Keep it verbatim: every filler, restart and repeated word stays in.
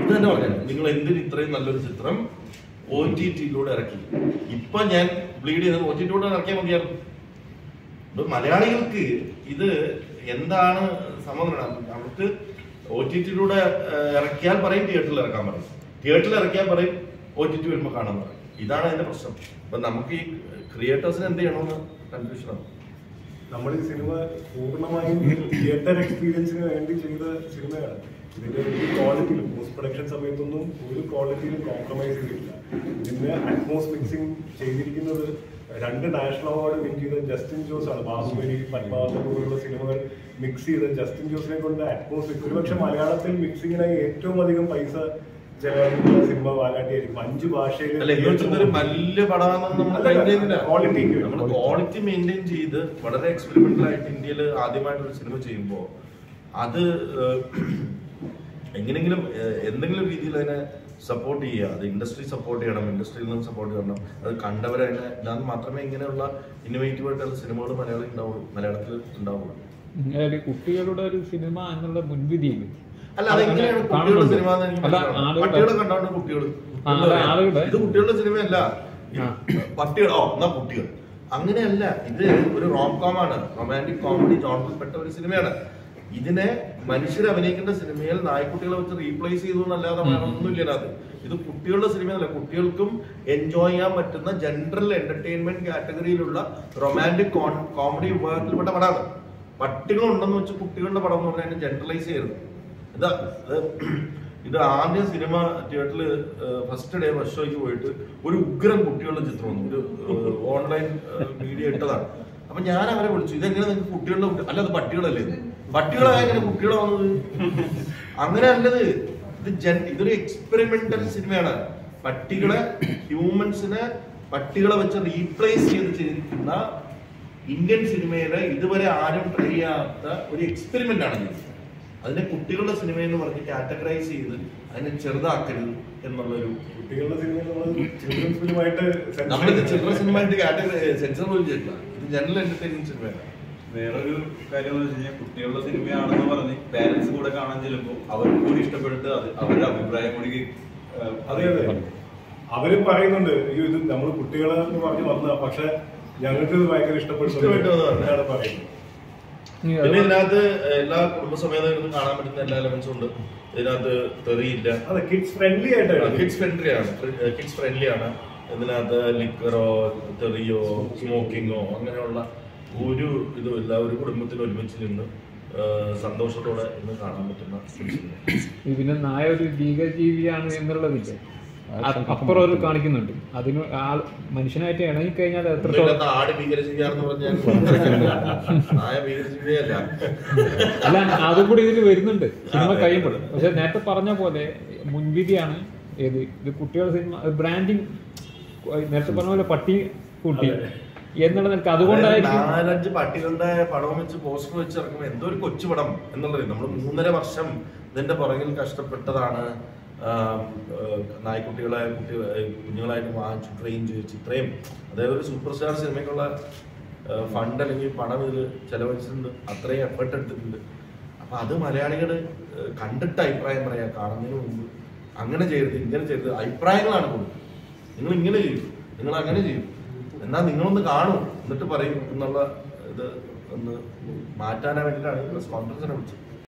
അന്ന് തന്നെ പറഞ്ഞു നിങ്ങൾ എന്തിന് ഇത്രയും നല്ലൊരു ചിത്രം ഒ ടി ടിയിലൂടെ ഇറക്കി. ഇപ്പൊ ഞാൻ ബ്ലീഡ് ചെയ്തത് ഒ ടി ടിയിലൂടെ ഇറക്കിയാൽ മതിയായിരുന്നു. മലയാളികൾക്ക് ഇത് എന്താണ് സമ്മതം? അവർക്ക് ഒ ടി ടിയിലൂടെ ഇറക്കിയാൽ പറയും തിയേറ്ററിൽ ഇറക്കാൻ പറയും, തിയേറ്ററിൽ ഇറക്കിയാൽ പറയും ഒ ടി ടി വരുമ്പോൾ കാണാൻ പറയും. ഇതാണ് അതിന്റെ പ്രശ്നം. അപ്പൊ നമുക്ക് ഈ ക്രിയേറ്റേഴ്സിന് എന്ത് ചെയ്യണമെന്ന് കൺഫ്യൂഷനാണ്. നമ്മൾ ഈ സിനിമ പൂർണ്ണമായും തിയേറ്റർ എക്സ്പീരിയൻസിന് വേണ്ടി ചെയ്ത സിനിമയാണ്. ഇതിന്റെ ഒരു ക്വാളിറ്റിയിലും പോസ്റ്റ് പ്രൊഡക്ഷൻ സമയത്തൊന്നും ഒരു ക്വാളിറ്റിയിലും കോംപ്രമൈസ് ചെയ്തിട്ടില്ല. ഇതിന്റെ അറ്റ്മോസ് മിക്സിംഗ് ചെയ്തിരിക്കുന്നത് രണ്ട് നാഷണൽ അവാർഡ് വിൻ ചെയ്ത ജസ്റ്റിൻ ജോസ് ആണ്. ബാബുവിനെ പത്മാവത്തെ പോലുള്ള സിനിമകൾ മിക്സ് ചെയ്ത ജസ്റ്റിൻ ജോസിനെ കൊണ്ട് അറ്റ്മോസ് ഒരുപക്ഷെ മലയാളത്തിൽ മിക്സിങ്ങിനായി ഏറ്റവും അധികം പൈസ ചെലവഴിക്കുന്ന സിനിമ വാലാട്ടി ആയിരിക്കും. അഞ്ച് ഭാഷയിൽ വലിയ ക്വാളിറ്റി നമ്മൾ ക്വാളിറ്റി മെയിൻറ്റെയിൻ ചെയ്ത് വളരെ എക്സ്പെരിമെന്റൽ ആയിട്ട് ഇന്ത്യയിൽ ആദ്യമായിട്ടൊരു സിനിമ ചെയ്യുമ്പോൾ അത് എങ്ങനെങ്കിലും എന്തെങ്കിലും രീതിയിൽ അതിനെ സപ്പോർട്ട് ചെയ്യുക. അത് ഇൻഡസ്ട്രി സപ്പോർട്ട് ചെയ്യണം, ഇൻഡസ്ട്രിയിൽ നിന്ന് സപ്പോർട്ട് ചെയ്യണം. അത് കണ്ടവരതിനെ ഇതാൽ മാത്രമേ ഇങ്ങനെയുള്ള ഇന്നോവേറ്റീവ് ആയിട്ടുള്ള സിനിമകൾ മലയാളം ഉണ്ടാവുള്ളൂ, മലയാളത്തിൽ ഉണ്ടാവുള്ളൂ. കുട്ടികളുടെ ഒരു സിനിമ എന്നുള്ള മുൻവിധിയില്ല. അല്ല, അതെങ്ങനെയാണ് കുട്ടികളുടെ സിനിമ? പട്ടികളെ കണ്ടാണ് കുട്ടികൾ. ഇത് കുട്ടികളുടെ സിനിമയല്ല. പട്ടികളോ എന്നാ കുട്ടികൾ അങ്ങനെയല്ല. ഇത് ഒരു റോം കോം ആണ്, റൊമാൻറ്റിക് കോമഡി ജോണറിൽപ്പെട്ട ഒരു സിനിമയാണ്. ഇതിനെ മനുഷ്യർ അഭിനയിക്കേണ്ട സിനിമയിൽ നായ്ക്കുട്ടികളെ വെച്ച് റീപ്ലേസ് ചെയ്തു എന്നല്ലാതെ ഒന്നുമില്ല അതിനകത്ത്. ഇത് കുട്ടികളുടെ സിനിമയല്ല, കുട്ടികൾക്കും എൻജോയ് ചെയ്യാൻ പറ്റുന്ന ജനറൽ എന്റർടൈൻമെന്റ് കാറ്റഗറിയിലുള്ള റൊമാൻറ്റിക് കോമഡി വിഭാഗത്തിൽപ്പെട്ട പടമാണ്. പട്ടികളുണ്ടെന്ന് വെച്ച് കുട്ടികളുടെ പടം എന്ന് പറഞ്ഞാൽ ജനറലൈസ് ചെയ്യരുത്. ഇതാ ഇത് ആദ്യം സിനിമ തിയേറ്ററിൽ ഫസ്റ്റ് ഡേ ഫസ്റ്റ് ഷോയ്ക്ക് പോയിട്ട് ഒരു ഉഗ്രം കുട്ടികളുടെ ചിത്രം വന്നു, ഒരു ഓൺലൈൻ മീഡിയ ഇട്ടതാണ്. അപ്പൊ ഞാൻ അവരെ വിളിച്ചു, ഇതെങ്ങനെ നിങ്ങൾക്ക് കുട്ടികളുടെ അല്ല അത് പട്ടികളല്ലേ? പട്ടികളായ എങ്ങനെ കുട്ടികളെ വന്നത്? അങ്ങനെ അല്ലത്. ഇത് ജൻ ഇതൊരു എക്സ്പെരിമെന്റൽ സിനിമയാണ്. പട്ടികളെ ഹ്യൂമൻസിനെ പട്ടികളെ വെച്ച് റീപ്ലേസ് ചെയ്ത് ചെയ്തിരിക്കുന്ന ഇന്ത്യൻ സിനിമയിലെ ഇതുവരെ ആരും ട്രൈ ചെയ്യാത്ത ഒരു എക്സ്പെരിമെന്റ് ആണ് ഇത്. അതിനെ കുട്ടികളുടെ സിനിമ എന്ന് പറഞ്ഞ് കാറ്റഗറൈസ് ചെയ്ത് അതിനെ ചെറുതാക്കരുത് എന്നുള്ളൊരു കുട്ടികളുടെ സിനിമ ചിൽഡ്രൻസ് ഫിലിമായിട്ട് നമ്മളിത് ചിൽഡ്രൻസ് സിനിമയായിട്ട് കാറ്റഗറി സെൻസർ പോലും ചെയ്തില്ല. ഇത് ജനറൽ എന്റർടൈൻമെന്റ് സിനിമയാണ്. വേറൊരു കാര്യം എന്ന് വെച്ച് കഴിഞ്ഞാൽ കുട്ടികളുടെ സിനിമയാണെന്ന് പറഞ്ഞ് പാരന്റ്സ് കൂടെ കാണാൻ ചെല്ലുമ്പോൾ അവർക്ക് കൂടി ഇഷ്ടപ്പെട്ട് അത് അവരുടെ അഭിപ്രായം കൂടി അതെ അതെ അവരും പറയുന്നുണ്ട്, അയ്യോ ഇത് നമ്മൾ കുട്ടികളെ എന്ന് പറഞ്ഞ് വന്ന പക്ഷെ ഞങ്ങൾക്ക് ഭയങ്കര ഇഷ്ടപ്പെട്ടു എന്നാണ് പറയുന്നത്. പിന്നെ ഇതിനകത്ത് എല്ലാ കുടുംബസമേതം ഇരുന്ന് കാണാൻ പറ്റുന്ന എല്ലാ എലമെന്റ്സും ഉണ്ട്. ഇതിനകത്ത് തെറിയില്ല. അതെ, കിഡ്സ് ഫ്രണ്ട്ലി ആയിട്ട് കിഡ്സ് ഫ്രണ്ട്ലി ആണ് കിഡ്സ് ഫ്രണ്ട്ലി ആണ് ഇതിനകത്ത് ലിക്കറോ തെറിയോ സ്മോക്കിങ്ങോ അങ്ങനെയുള്ള ഒരു ഇതും ഇല്ല. ഒരു കുടുംബത്തിൽ ഒരുമിച്ച് നിന്ന് സന്തോഷത്തോടെ ഇന്ന് കാണാൻ പറ്റുന്ന. പിന്നെ നായ ഒരു ഭീകരജീവിയാണ് എന്നുള്ളതില്ല, അപ്പുറം ഒരു കാണിക്കുന്നുണ്ട്. അതിന് ആൾ മനുഷ്യനായിട്ട് ഇണങ്ങി കഴിഞ്ഞാൽ എത്രത്തോളം ആട് ഭീകരജീവിയാണെന്ന് പറഞ്ഞാൽ നായ ഭീകരജീവിയല്ല. അല്ല, അതും കൂടി ഇതിൽ വരുന്നുണ്ട് സിനിമ കഴിയുമ്പോൾ. പക്ഷെ നേരത്തെ പറഞ്ഞ പോലെ മുൻവിധിയാണ് ഏത് ഇത് കുട്ടികളുടെ സിനിമ ബ്രാൻഡിങ്. നേരത്തെ പറഞ്ഞ പോലെ പട്ടി കൂട്ടി എന്നുള്ള നിലക്ക് അതുകൊണ്ടായിരിക്കും നാലഞ്ച് പട്ടികളുടെ പടം വെച്ച് പോസ്റ്റർ വെച്ച് ഇറക്കുമ്പോൾ എന്തോ ഒരു കൊച്ചു പടം എന്നുള്ളത്. നമ്മൾ മൂന്നര വർഷം ഇതിന്റെ പുറകിൽ കഷ്ടപ്പെട്ടതാണ്. നായ്ക്കുട്ടികളെ കുട്ടി കുഞ്ഞുങ്ങളായിട്ട് വാങ്ങിച്ചു ട്രെയിൻ ചെയ്യിച്ചു ഇത്രയും. അതായത് ഒരു സൂപ്പർ സ്റ്റാർ സിനിമയ്ക്കുള്ള ഫണ്ട് അല്ലെങ്കിൽ പണം ഇതിൽ ചെലവഴിച്ചിട്ടുണ്ട്, അത്രയും എഫേർട്ട് എടുത്തിട്ടുണ്ട്. അപ്പൊ അത് മലയാളികൾ കണ്ടിട്ട് അഭിപ്രായം പറയാ. കാണുന്നതിന് മുമ്പ് അങ്ങനെ ചെയ്യരുത്, ഇങ്ങനെ ചെയ്യരുത് അഭിപ്രായങ്ങളാണ് കൊടുക്കുന്നത്. നിങ്ങൾ ഇങ്ങനെ ചെയ്യും, നിങ്ങൾ അങ്ങനെ ചെയ്യും, എന്നാൽ നിങ്ങളൊന്ന് കാണും എന്നിട്ട് പറയും എന്നുള്ള ഇത് ഒന്ന് മാറ്റാനാ വേണ്ടിയിട്ടാണ് പ്രസ് കോൺഫറൻസിനെ വിളിച്ചത്.